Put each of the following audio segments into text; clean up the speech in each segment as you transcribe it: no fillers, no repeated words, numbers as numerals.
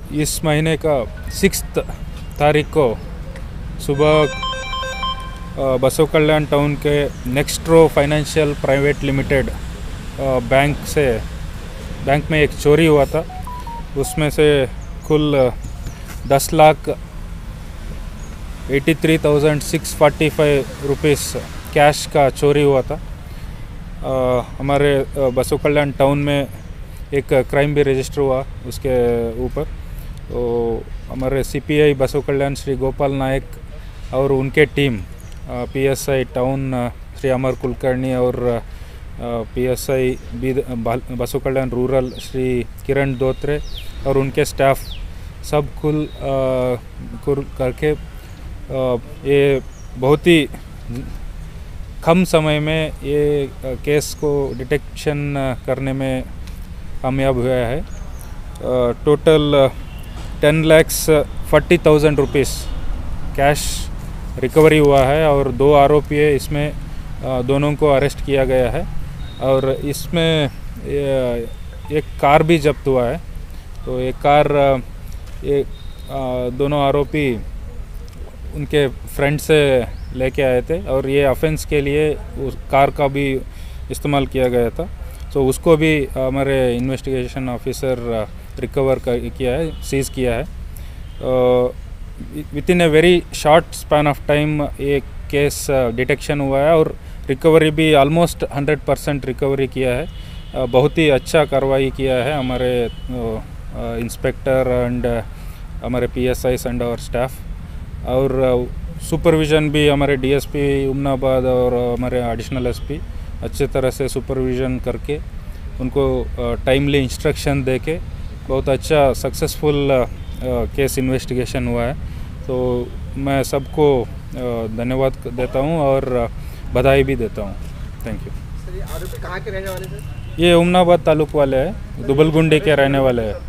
इस महीने का 6 तारीख को सुबह बसव कल्याण टाउन के नेक्स्ट्रो फाइनेंशियल प्राइवेट लिमिटेड बैंक में एक चोरी हुआ था। उसमें से कुल 10,83,645 रुपीस कैश का चोरी हुआ था। हमारे बसव कल्याण टाउन में एक क्राइम भी रजिस्टर हुआ उसके ऊपर। तो हमारे सीपीआई बसव कल्याण श्री गोपाल नायक और उनके team PSI town Shri Amar Kulkarni और PSI Basavakalyan rural Shri Kiran Dotre और उनके स्टाफ सब कुल करके ये बहुत ही कम समय में ये केस को डिटेक्शन करने में कामयाब हुआ है। टोटल 10,40,000 रुपीस कैश रिकवरी हुआ है और 2 आरोपी है। इसमें दोनों को अरेस्ट किया गया है और इसमें एक कार भी जब्त हुआ है। तो एक कार दोनों आरोपी उनके फ्रेंड से लेके आए थे और ये ऑफेंस के लिए उस कार का भी इस्तेमाल किया गया था। तो उसको भी हमारे इन्वेस्टिगेशन ऑफिसर रिकवर किया है, सीज़ किया है। Within a very short span of time ये केस डिटेक्शन हुआ है और रिकवरी भी ऑलमोस्ट 100% रिकवरी किया है। बहुत ही अच्छा कार्रवाई किया है हमारे इंस्पेक्टर एंड हमारे पीएसआईस एंड और स्टाफ। और सुपरविज़न भी हमारे डीएसपी उमनाबाद और हमारे एडिशनल एसपी अच्छे तरह से सुपरविज़न करके उनको टाइमली इंस्ट्रक्शन दे के बहुत अच्छा सक्सेसफुल केस इन्वेस्टिगेशन हुआ है। तो मैं सबको धन्यवाद देता हूँ और बधाई भी देता हूँ। Thank you. सर ये आरोपी कहाँ के रहने वाले थे? ये उमनाबाद तालुक वाले हैं, दुबलगुंडी के रहने वाले हैं।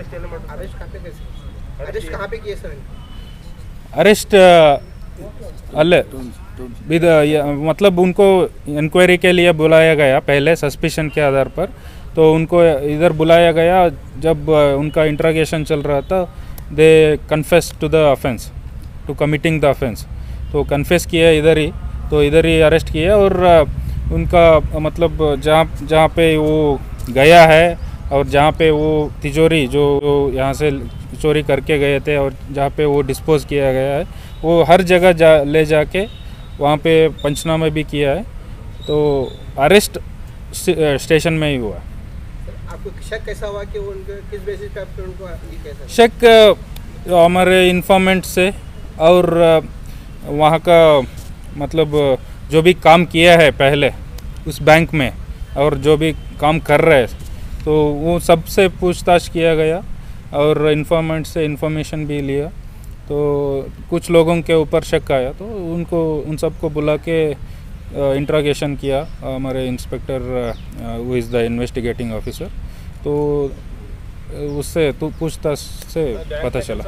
अरेस्ट कहाँ पे किए सर? अरेस्ट अल्ले मतलब उनको इंक्वायरी के लिए बुलाया गया पहले सस्पिशन के आधार पर। तो उनको इधर बुलाया गया जब उनका इंट्रोगेशन चल रहा था। They confess to the offence, to committing the offence. तो कन्फेस किया इधर ही, तो इधर ही अरेस्ट किया और उनका मतलब जहाँ पे वो गया है और जहाँ पे वो तिजोरी जो यहाँ से चोरी करके गए थे और जहाँ पे वो डिस्पोज किया गया है वो हर जगह ले जाके वहाँ पे पंचनामा भी किया है। तो अरेस्ट स्टेशन में ही हुआ। आपको शक कैसा हुआ कि वो उनके किस बेसिस पे आपने उनको ये कैसा? शक हमारे इन्फॉर्मेंट से और वहाँ का मतलब जो भी काम किया है पहले उस बैंक में और जो भी काम कर रहे हैं तो वो सबसे पूछताछ किया गया और इन्फॉर्मेंट से इन्फॉर्मेशन भी लिया। तो कुछ लोगों के ऊपर शक आया तो उन सबको बुला के इंट्रोगेशन किया हमारे inspector who is the investigating officer. तो उससे पूछताछ से पता चला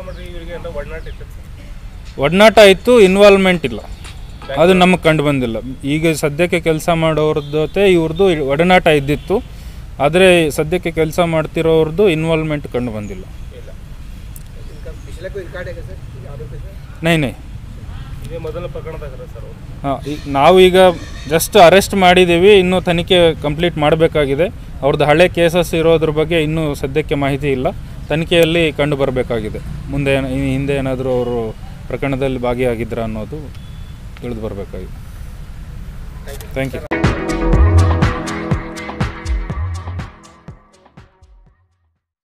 ಒಡನಾಟ ಇತ್ತು, ಇನ್ವಾಲ್ವ್ಮೆಂಟ್ ಇಲ್ಲ, ಅದು ನಮಗೆ ಕಂಡು ಬಂದಿಲ್ಲ। ಈಗ ಸದ್ಯಕ್ಕೆ ಕೆಲಸ ಮಾಡೋರ ಜೊತೆ ಇವ್ರದ್ದು ಒಡನಾಟ ಇದ್ದಿತ್ತು, ಆದರೆ ಸದ್ಯಕ್ಕೆ ಕೆಲಸ ಮಾಡ್ತಿರೋರ್ದು ಇನ್ವಾಲ್ವ್ಮೆಂಟ್ ಕಂಡು ಬಂದಿಲ್ಲ। ನೈ ಹಾಂ, ನಾವು ಈಗ ಜಸ್ಟ್ ಅರೆಸ್ಟ್ ಮಾಡಿದ್ದೀವಿ, ಇನ್ನೂ ತನಿಖೆ ಕಂಪ್ಲೀಟ್ ಮಾಡಬೇಕಾಗಿದೆ। ಅವ್ರದ್ದು ಹಳೆ ಕೇಸಸ್ ಇರೋದ್ರ ಬಗ್ಗೆ ಇನ್ನೂ ಸದ್ಯಕ್ಕೆ ಮಾಹಿತಿ ಇಲ್ಲ, ತನಿಖೆಯಲ್ಲಿ ಕಂಡು ಬರಬೇಕಾಗಿದೆ। ಮುಂದೆ ಹಿಂದೆ ಏನಾದರೂ ಅವರು ಪ್ರಕರಣದಲ್ಲಿ ಭಾಗಿಯಾಗಿದ್ರ ಅನ್ನೋದು ತಿಳಿದು ಬರಬೇಕಾಗಿದೆ। Thank you.